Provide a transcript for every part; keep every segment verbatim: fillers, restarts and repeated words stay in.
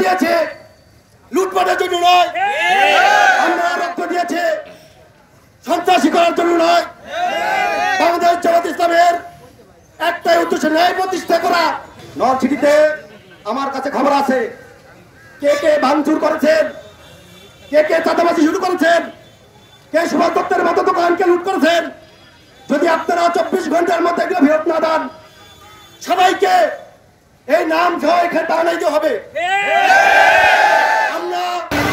দিয়েছে লুটপাটের জন্য নয়, আমরা রক্ত দিয়েছে সন্ত্রাসী করার জন্য নয়। বাংলাদেশ জামাত ইসলামের একটাই উদ্দেশ্য, ন্যায় প্রতিষ্ঠা করা। নলছিটিতে আমার কাছে খবর আছে, কে কে ভাঙচুর করেছেন, কে কে চাঁদাবাজি শুরু করেছেন, কে সুভাষ দত্তের মতো দোকানকে লুট করেছেন। যদি আপনারা চব্বিশ ঘন্টার মধ্যে এগুলো ফেরত না দেন, সবাইকে এই নাম সহ এখানে টানাই দিতে হবে। আমরা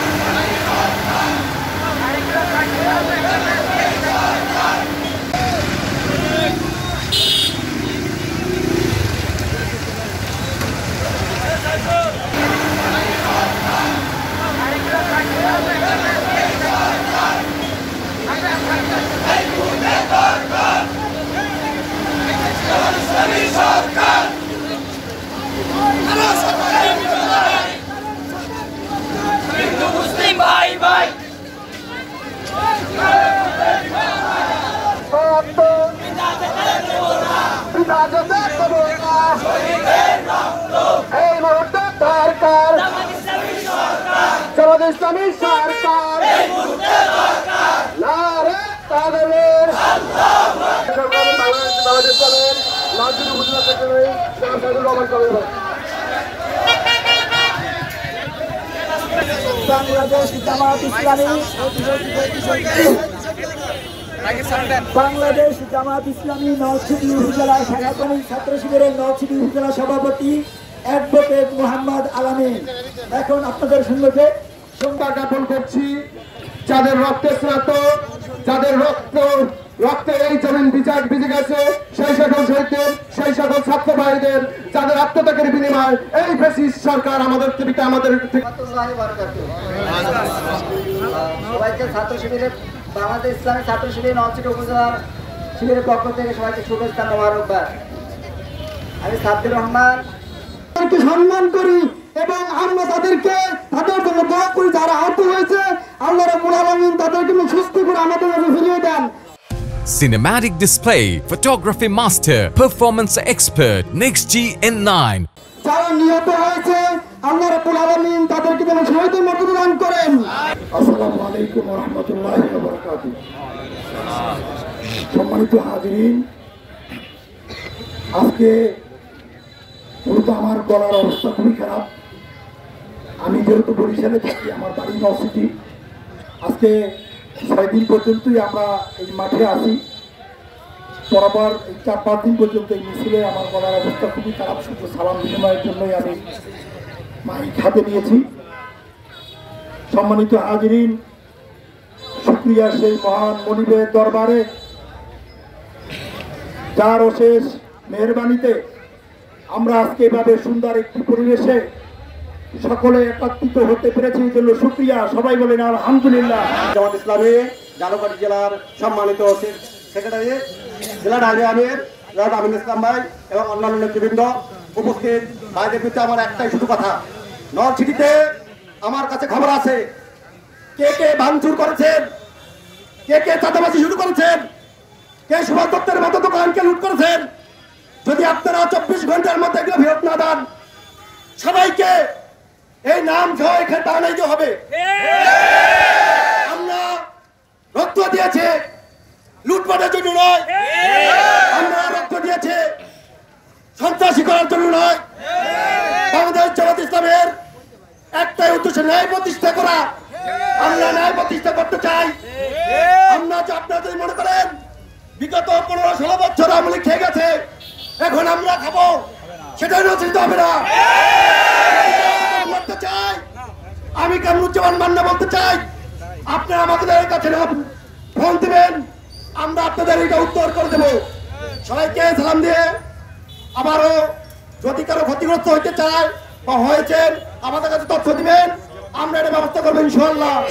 ভাই ভাই এই মুহূর্তে সরকার জামাত ইসলামী সরকার নারে তাকবীর বাংলাদেশ জামাত ইসলামী বাংলাদেশ জামাত ইসলামী নলছিটি উপজেলা শাখা কমিটি ছাত্র শিবিরের নলছিটি উপজেলা সভাপতি অ্যাডভোকেট মোহাম্মদ আলামিন এখন আপনাদের সম্মুখে সংবাদ জ্ঞাপন করছি। যাদের রক্তে স্নাত, যাদের রক্ত রক্তে এই জমিন বিচার ভিজে গেছে, সেই সকল শহীদদের, সেই সকল ছাত্র ভাইদের, যাদের আত্মত্যাগের বিনিময় এই ফ্যাসিস্ট সরকার আমাদের থেকে আমাদের সবাইকে ছাত্র শিবিরের বাংলাদেশ ইসলামী ছাত্র শিবির নলছিটি উপজেলার শিবিরের পক্ষ থেকে সবাইকে শুভেচ্ছা মোবারকবাদ। আমি সাব্বির রহমান সম্মান করি এবং আমরা তাদেরকে তাদের জন্য দোয়া করি, যারা আহত হয়েছে আল্লাহ রাব্বুল আলামিন তাদেরকে সুস্থ করে আমাদের মাঝে ফিরিয়ে দেন। Cinematic display, photography master, performance expert, Next G N nine. যারা নিহত হয়েছে আল্লাহ রাব্বুল আলামিন তাদেরকে যেন শহীদের মর্যাদা দান করেন। আসসালামু আলাইকুম ওয়া রাহমাতুল্লাহি ওয়া বারাকাতুহু। সম্মানিত হাজিরিন, আজকে মূলত আমার গলার অবস্থা খুবই খারাপ। আমি যেহেতু বরিশালে থাকি, আমার বাড়ি নলছিটি। আজকে ছয় দিন পর্যন্তই আমরা এই মাঠে আসি, বরাবর এই চার পাঁচ দিন পর্যন্ত এই মিছিলে আমার গলার অবস্থা খুবই খারাপ। শুধু সালাম বিনিময়ের জন্যই আমি মাইক হাতে নিয়েছি। সম্মানিত হাজিরিন, শুকরিয়া সেই মহান মনিবের দরবারে, যার অশেষ মেহরবানিতে আমরা আজকে এভাবে সুন্দর একটি পরিবেশে সকলে একত্রিত হতে পেরেছি, এই জন্য শুকরিয়া। সবাই বলেন আলহামদুলিল্লাহ। জামাত ইসলামী জালুকাঠি জেলার সম্মানিত সেক্রেটারি, জেলা ডাইরি আমির জনাব আমিন ইসলাম ভাই এবং অন্যান্য নেতৃবৃন্দ উপস্থিত ভাইদের প্রতি আমার একটাই শুধু কথা, নলছিটিতে আমার কাছে খবর আছে, কে কে ভাঙচুর করেছেন, কে কে চাঁদাবাজি শুরু করেছেন, কে সুভাষ দত্তের মতো দোকানকে লুট করেছেন। যদি আপনারা চব্বিশ ঘন্টার মধ্যে এগুলো ফেরত না দেন, সবাইকে এই নাম সহ এখানে টানাই দিতে হবে। আমরা রক্ত দিয়েছে লুটপাটের জন্য নয়, আমরা রক্ত দিয়েছে সন্ত্রাসী করার জন্য নয়। বাংলাদেশ জামাত ইসলামের একটাই উদ্দেশ্য, ন্যায় প্রতিষ্ঠা করা। আমরা ন্যায় প্রতিষ্ঠা করতে চাই। আমরা আপনারা যদি মনে করেন বিগত পনেরো ষোলো বছর আমলি খেয়ে গেছে, এখন আমরা খাবো, সেটা নচিত হবে না। বলতে চাই, আমি কামরুজ্জামান মান্না বলতে চাই, আপনারা আমাদের কাছে ফোন দিবেন, আমরা আপনাদের এটা উত্তর করে দেবো। সবাইকে সালাম দিয়ে আবারও যদি কারো ক্ষতিগ্রস্ত হইতে চায় বা হয়েছেন, আমাদের কাছে তথ্য দিবেন, আমরা এটা ব্যবস্থা করবো ইনশাআল্লাহ।